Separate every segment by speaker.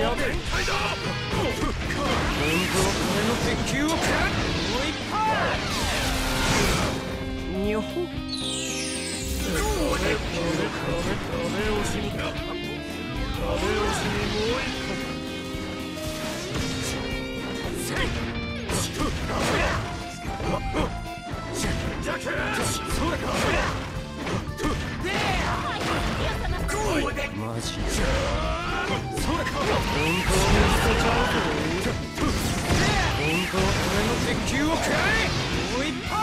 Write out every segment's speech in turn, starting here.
Speaker 1: 鉄球を食らう。もう一発。にょほ。壁押しに。壁押しにもう一発。マジで本当に捨てちゃうぞ。本当は俺の鉄球を食らえ。もう一発。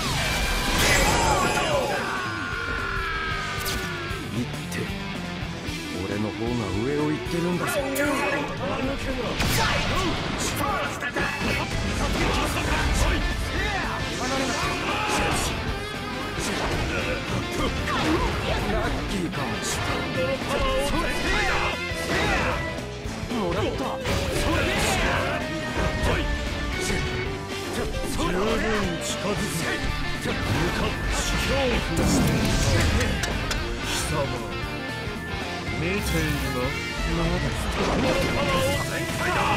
Speaker 1: いって俺の方が上を行ってるんだぞ。ラッキーかもしれない。もらった。十分近づく。向かって恐怖して貴様見ているな。まだパワーを全開だ。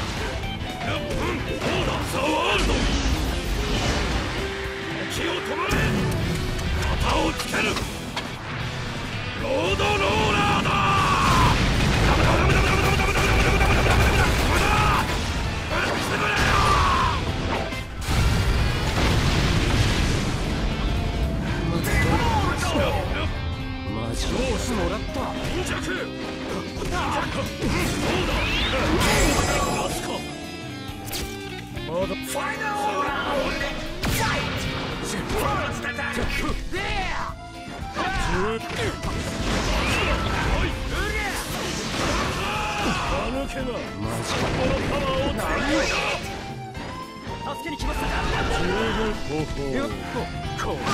Speaker 1: ザワールド気を止まれ。肩をつける。ロードローラーだ。マジロースもらった。忍者くまだファイナルラウンドファイト。ファーストアタック。マジこのパワーを助けに来ましたか。十分方法。よっとこう。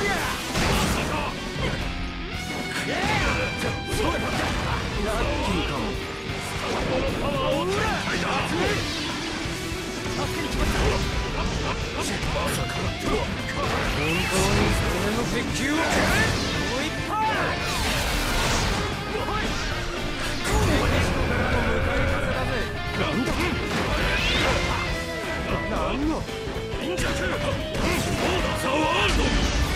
Speaker 1: ラッキーかも。このパワーを助けに来ました。まさか本当に俺の鉄球をもう一発。なんの忍者級ザワールド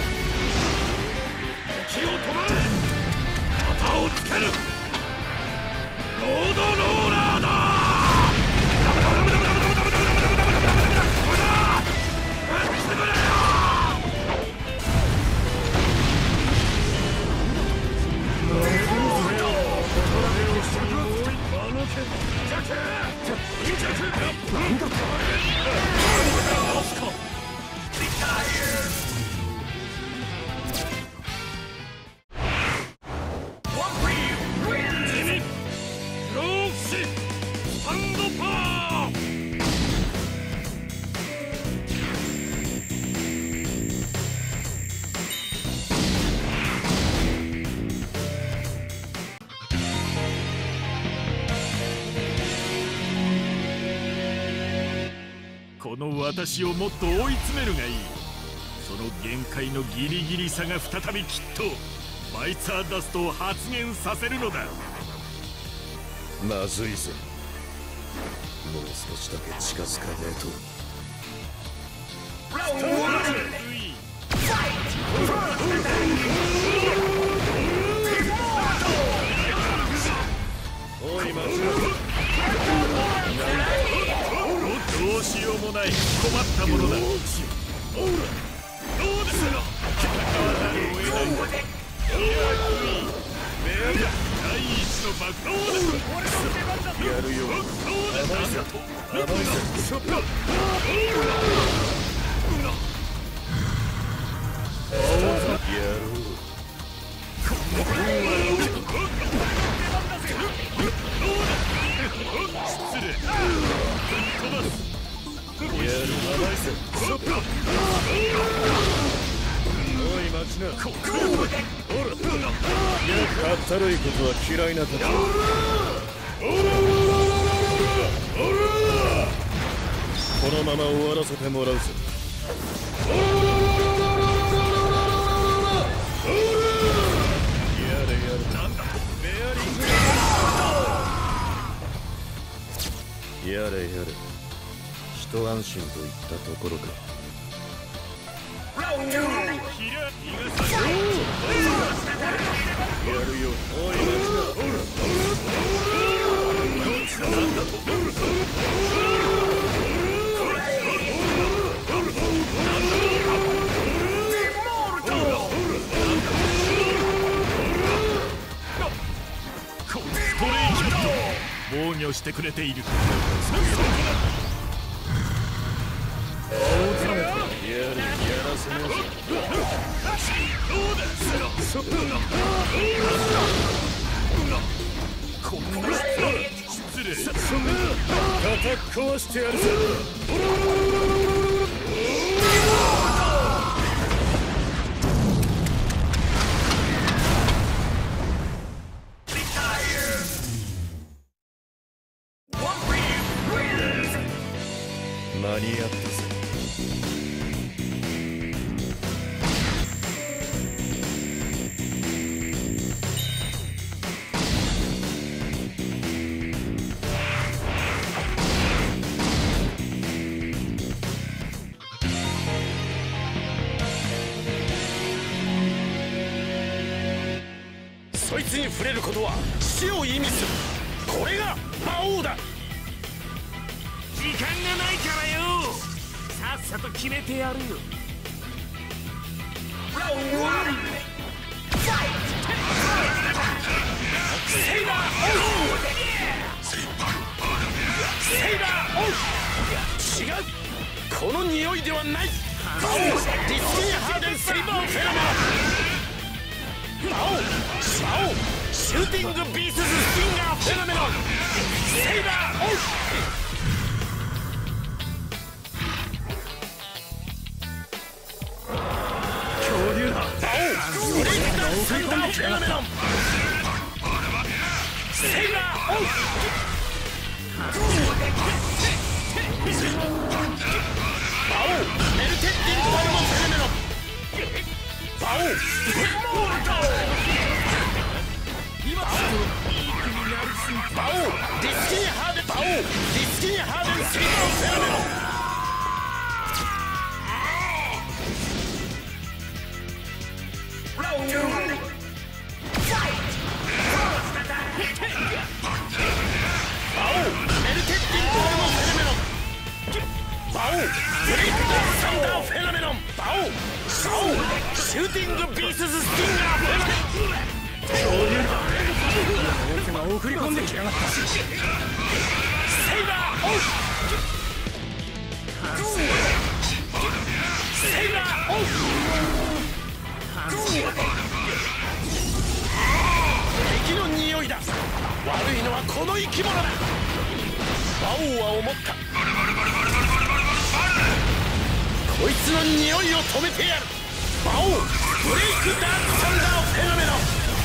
Speaker 1: 気を止まれ。肩をつける。ロードローラーだ。
Speaker 2: この私をもっと追い詰めるがいい。その限界のギリギリさが再びきっとバイツァーダストを発現させるのだ。
Speaker 3: まずいぜ。もう少しだけ近づかねえと。
Speaker 2: おいマジどうしようもない困ったものだ。どうですか。第一の爆弾です。
Speaker 3: やるよ。甘いぜ。甘いぜ。やろう。
Speaker 2: 失礼。飛ばす。
Speaker 3: やる。甘いぜ。おい待ちな。ほら。かったるいことは嫌いなたち。このまま終わらせてもらうぜ。やれやれ。なんだベアリング。 やれやれ、一安心といったところか。やるよ。おい待ちな。なんだと。
Speaker 2: 防御してくれている。失礼。叩き壊してやるぞ。間に合ったぜ。そいつに触れることは死を意味する。これが魔王だ。
Speaker 1: 時間がないからよ。さっさと決めてやるよ。セイバーオフ。セイバーオフ。
Speaker 2: 違う。この匂いではない。魔王ディスキーハーデンセイバーフェラメロン。魔王シューティングビースズスティンガーフェラメロン。セイバーオフ。ブレイクダウンサンダーフェノメノン。セイバーオフ。バオメルテッディングバルモンフェノメノン。バオバオディスキーハーデン。バオディスキーハーデンセイバーフェノメノン。シューティングビースズスティンガーフェノメノン。恐竜だ。俺が送り込んできやがった。セイバーオフ。セイバーオフ。敵の匂いだ。悪いのはこの生き物だ。魔王は思った。こいつの匂いを止めてやる。魔王ブレイクダークサンダーフェノメノン。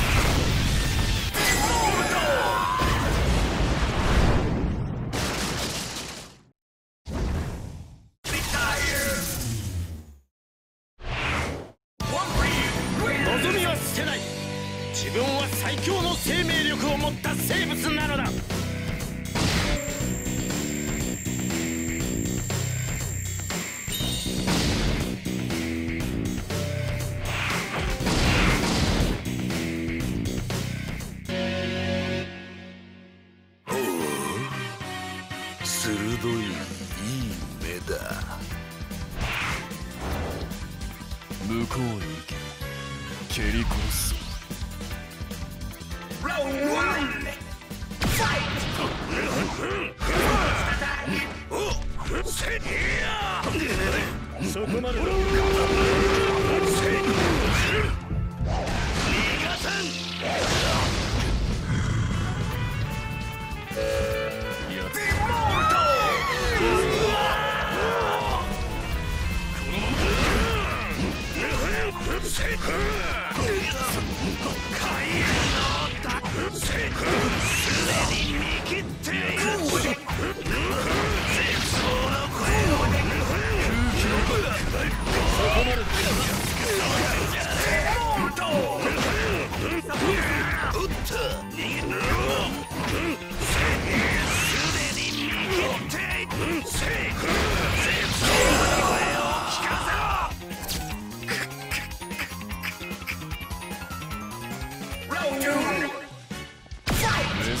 Speaker 2: 望みは捨てない。自分は最強の生命力を持った生物なのだ。
Speaker 3: 鋭いいい目だ。
Speaker 2: 向こうへ行け。蹴り殺すぞ。
Speaker 3: そこまでだ。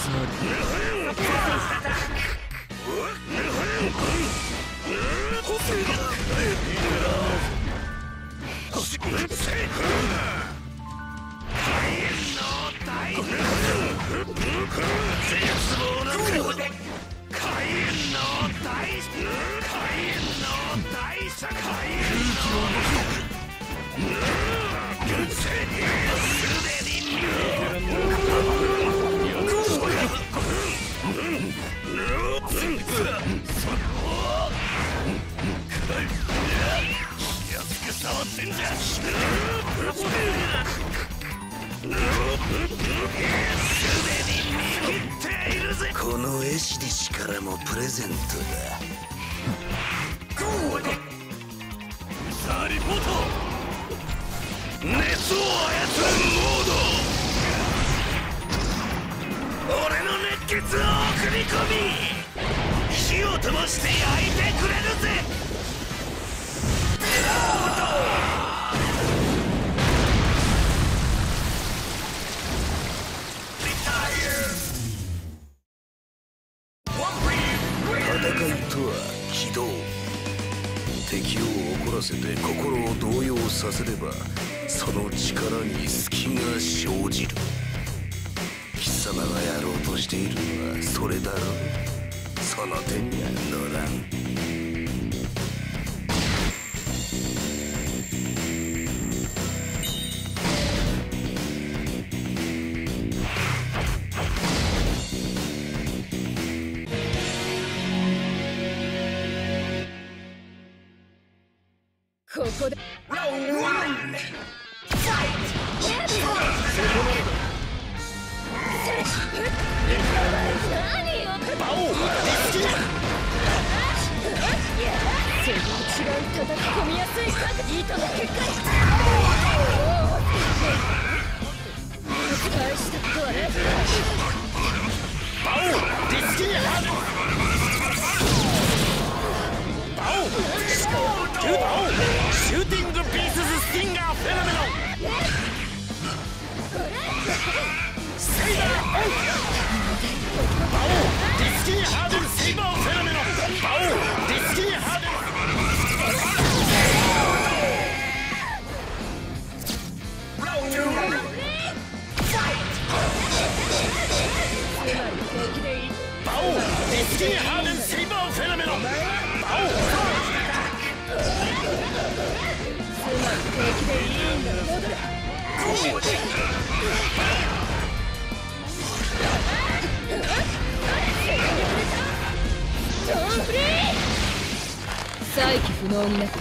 Speaker 2: この絵師弟子からもプレゼントだ。さあリポート。熱を操るモード。俺の熱血を送り込み火を灯して焼いてくれるぜ。戦いとは起動。敵を怒らせて心を動揺させればその力に隙が生じる。貴様がやろうとしているのはそれだろう。その手には乗らん。
Speaker 4: ここで
Speaker 2: シューティングビースズスティンガーフェノメノン。セイバーオン。バオディスキンハーデンセイバーフェノメノン。バオディスキンハーデン。バオディスキンハーデンセイバーフェノメノン。バオ
Speaker 4: 再起不能になった。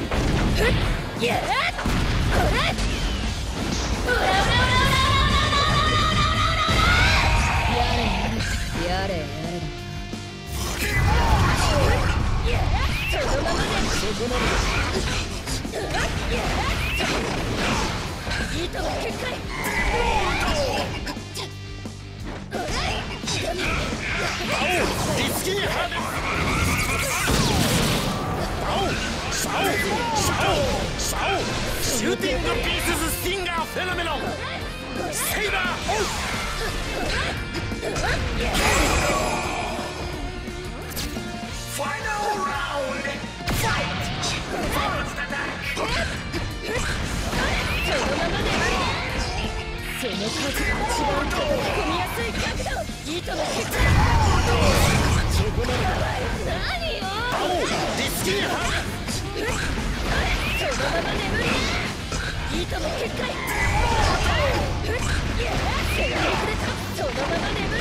Speaker 4: やれやれ
Speaker 2: シューティングビースズスティンガーフェノメノン。セイバーオン。ファイナルラウンドファイト。
Speaker 4: その数が一番込みやすい角度。糸の結果。何よ。
Speaker 2: ディスキンハー
Speaker 4: そのまま眠り。糸の結果。そのまま眠り。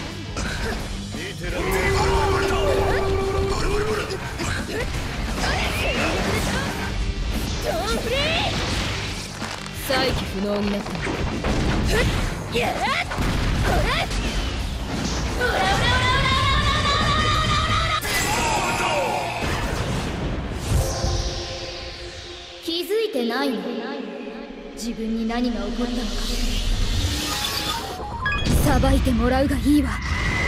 Speaker 4: 再起不能になった。気づいてないの？自分に何が起こったのか。裁いてもらうがいいわ。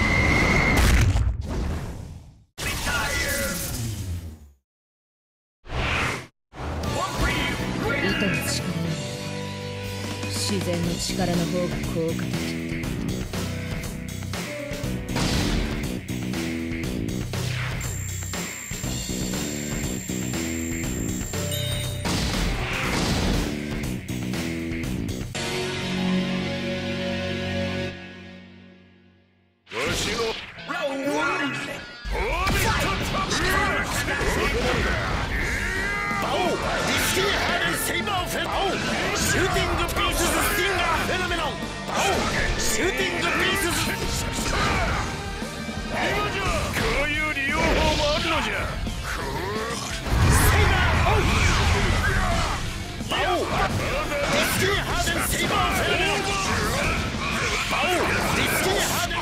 Speaker 4: 糸の力より自然の力の方が効果的。
Speaker 3: 私の
Speaker 2: バオディスキーハーデンセイバーフェノメノンシューティングピースズスティンガーフェノメノンバオシューティングピースズ
Speaker 3: 今じゃこういう利用法もあるのじゃ。
Speaker 2: セイバーオイバオディスキーハーデンセイバーフェノメノンバオディスキーハーデン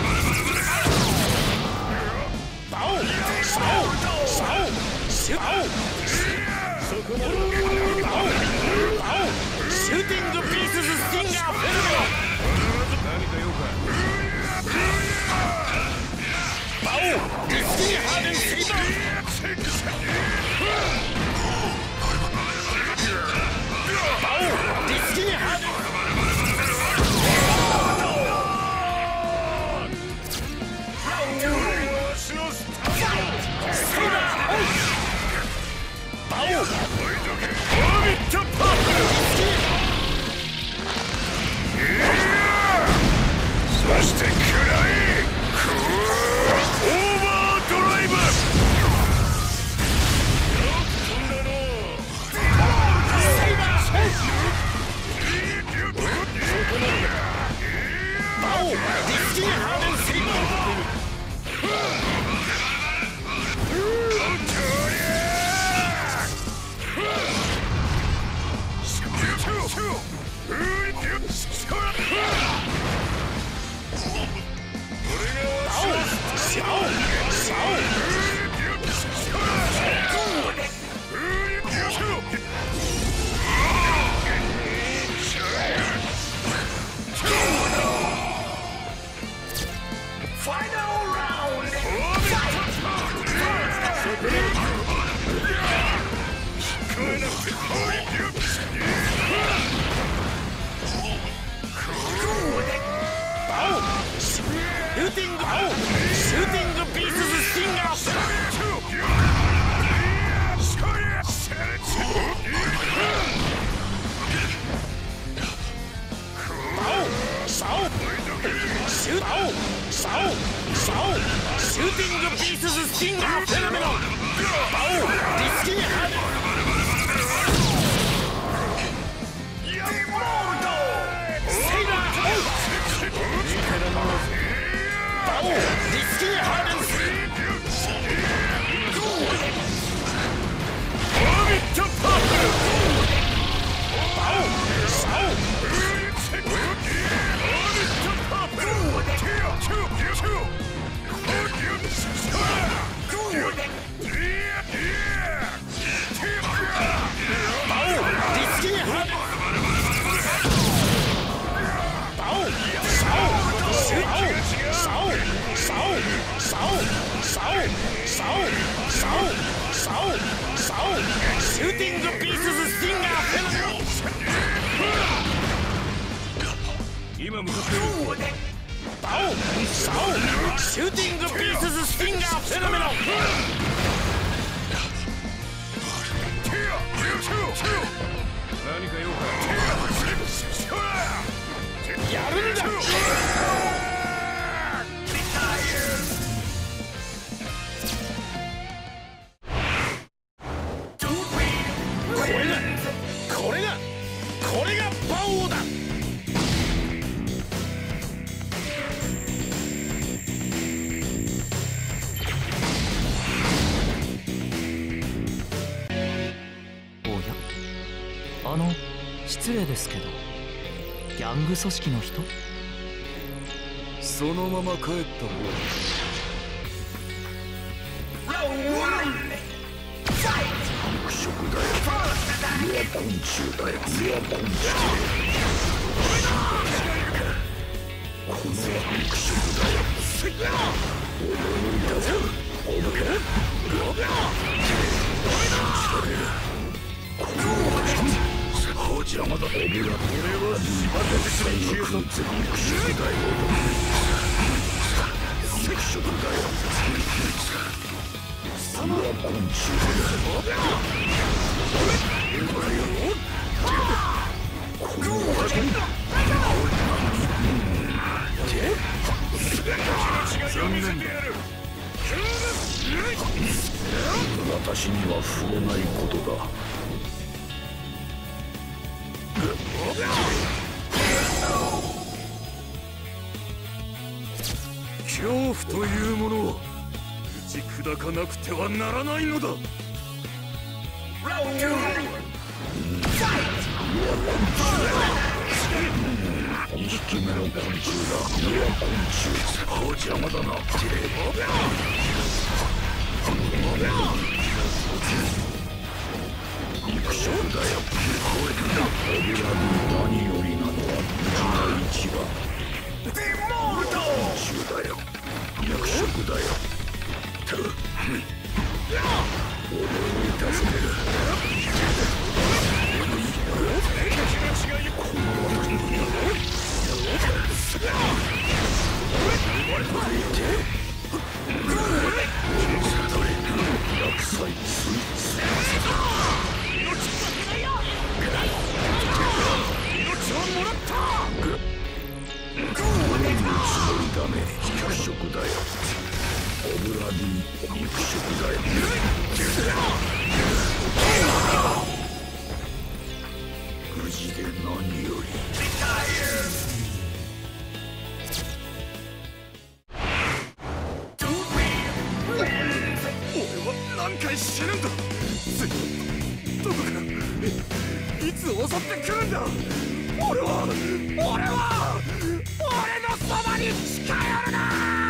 Speaker 2: バオシャオシャオシュバオシューティングピースズスティンガーフェルメロ
Speaker 3: 何か用か。
Speaker 2: バオディスキーハーデンセイバーバオディスキーハーデンセイバーオイバオオービットパー
Speaker 3: そして食らえオーバードライブ。よく飛んだの
Speaker 2: セイバーオイバオディスキーハーデンセイバーシャオシャオシューティングピースズスティンガーシューティングピースズスティンガーフェノメノンバオディスキーハーデンセイバーオイバオディスキーハーデンオービットパープルバオシャオシューティングピースズスティンガーフェノメノン
Speaker 3: 今向かってる。
Speaker 2: バオシャオシューティングピースズスティンガーフェノメノン
Speaker 3: 何か用か。
Speaker 2: やるんだこれがバオだ。
Speaker 5: おや、失礼ですけど、ギャング組織の人？
Speaker 3: そのまま帰った方が。肉食だよ。いや昆虫だよ。いや昆虫。この肉食だよ。思い出せ。おどけ。邪魔だ。俺は縛れてしまい肉食だよ。肉食だよ。いや昆虫だよ。この残念だ。私には触れないことだ。恐怖というものを打ち砕かなくてはならないのだ。2匹目の昆虫だ。昆虫邪魔だな。肉食だよ。油に何よりなのは無事な市場。昆虫だよ。肉食だよ。俺を痛せてる。この私に無事で何より。何回死ぬんだ。どこからいつ襲ってくるんだ。俺のそばに近寄るな。